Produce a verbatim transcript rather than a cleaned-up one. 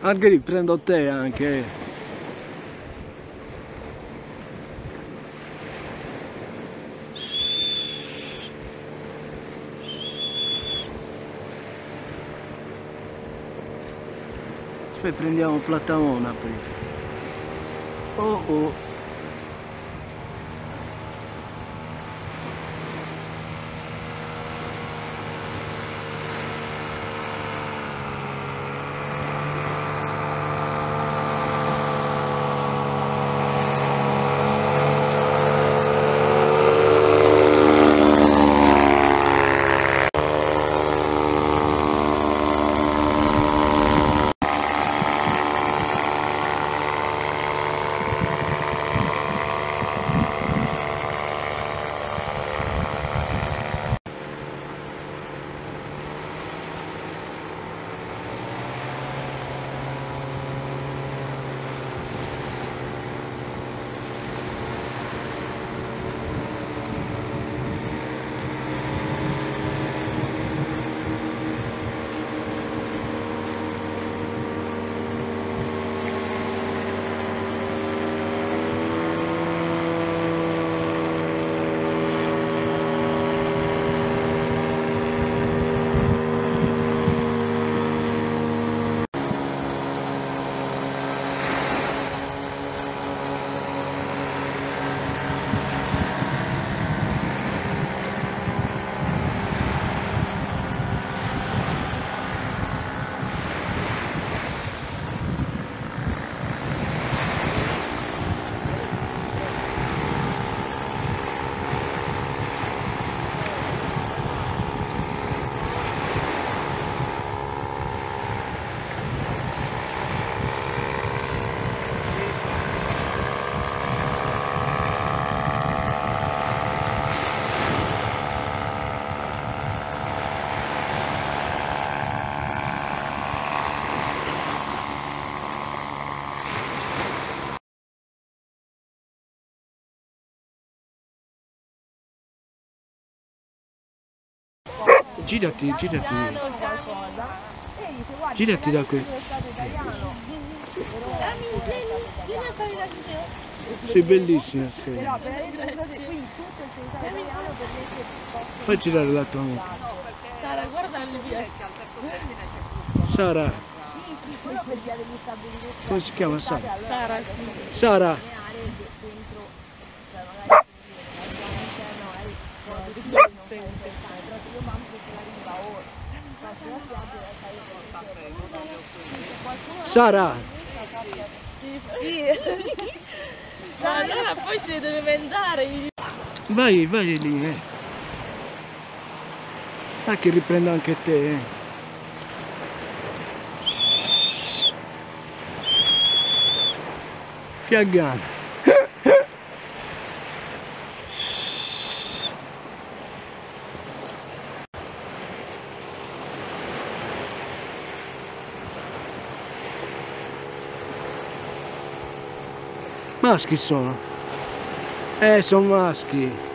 Anche riprendo te anche. Aspetta, prendiamo Platamona prima. Oh oh. Girati, girati. Girati da qui. Sei bellissima, sei. Fai girare la tua moto. Sara, guarda il via. Sara. Come si chiama Sara? Sara, sì. Sara. Sara! Sì. Ma allora poi ci deve andare. Vai, vai lì, eh. Ah, che riprendo anche te, eh. Fiaggano. Maschi sono. Eh, sono maschi.